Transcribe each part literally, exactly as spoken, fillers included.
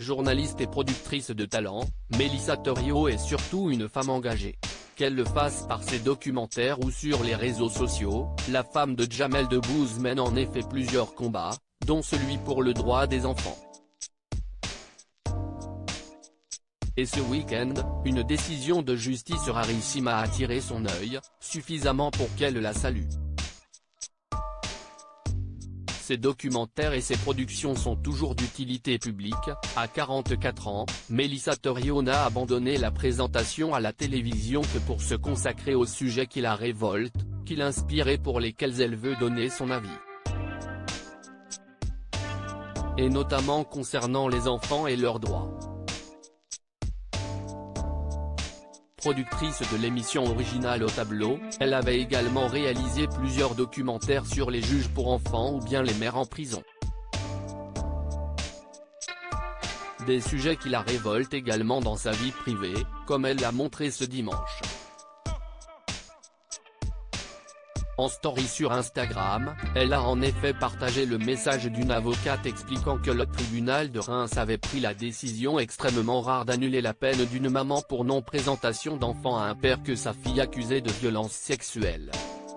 Journaliste et productrice de talent, Mélissa Theriault est surtout une femme engagée. Qu'elle le fasse par ses documentaires ou sur les réseaux sociaux, la femme de Jamel Debbouze mène en effet plusieurs combats, dont celui pour le droit des enfants. Et ce week-end, une décision de justice rarissime a attiré son œil, suffisamment pour qu'elle la salue. Ses documentaires et ses productions sont toujours d'utilité publique. À quarante-quatre ans, Mélissa Theriault n'a abandonné la présentation à la télévision que pour se consacrer aux sujets qui la révoltent, qui l'inspirent et pour lesquels elle veut donner son avis. Et notamment concernant les enfants et leurs droits. Productrice de l'émission originale Au Tableau, elle avait également réalisé plusieurs documentaires sur les juges pour enfants ou bien les mères en prison. Des sujets qui la révoltent également dans sa vie privée, comme elle l'a montré ce dimanche. En story sur Instagram, elle a en effet partagé le message d'une avocate expliquant que le tribunal de Reims avait pris la décision extrêmement rare d'annuler la peine d'une maman pour non-présentation d'enfant à un père que sa fille accusait de violences sexuelles.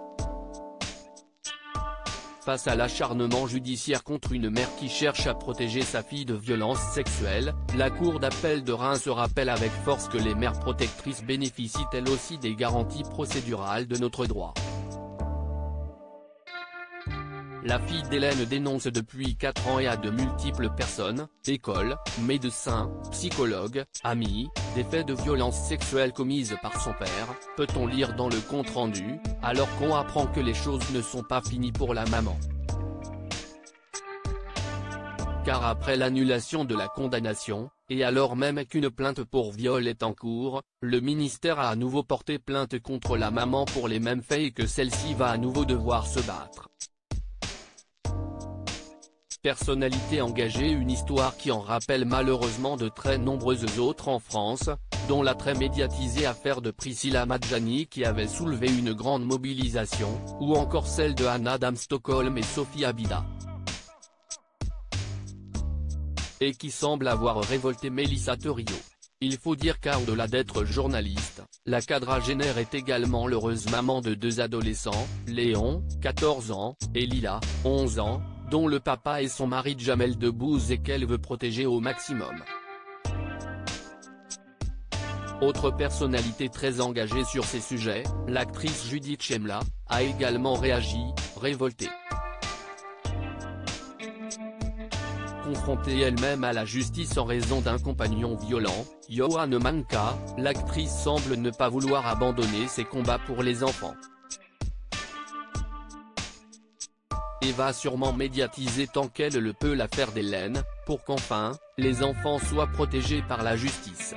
Face à l'acharnement judiciaire contre une mère qui cherche à protéger sa fille de violences sexuelles, la Cour d'appel de Reims rappelle avec force que les mères protectrices bénéficient elles aussi des garanties procédurales de notre droit. La fille d'Hélène dénonce depuis quatre ans et à de multiples personnes, écoles, médecins, psychologues, amis, des faits de violences sexuelles commises par son père, peut-on lire dans le compte-rendu, alors qu'on apprend que les choses ne sont pas finies pour la maman. Car après l'annulation de la condamnation, et alors même qu'une plainte pour viol est en cours, le ministère a à nouveau porté plainte contre la maman pour les mêmes faits et que celle-ci va à nouveau devoir se battre. Personnalité engagée, une histoire qui en rappelle malheureusement de très nombreuses autres en France, dont la très médiatisée affaire de Priscilla Madjani qui avait soulevé une grande mobilisation, ou encore celle de Anna Dam Stockholm et Sophie Abida. Et qui semble avoir révolté Mélissa Theriault. Il faut dire qu'au-delà d'être journaliste, la quadragénaire est également l'heureuse maman de deux adolescents, Léon, quatorze ans, et Lila, onze ans, dont le papa est son mari Jamel Debbouze et qu'elle veut protéger au maximum. Autre personnalité très engagée sur ces sujets, l'actrice Judith Chemla, a également réagi, révoltée. Confrontée elle-même à la justice en raison d'un compagnon violent, Johan Manka, l'actrice semble ne pas vouloir abandonner ses combats pour les enfants. Et va sûrement médiatiser tant qu'elle le peut l'affaire d'Hélène, pour qu'enfin, les enfants soient protégés par la justice.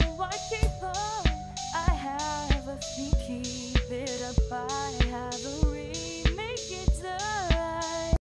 Keep it up, I have a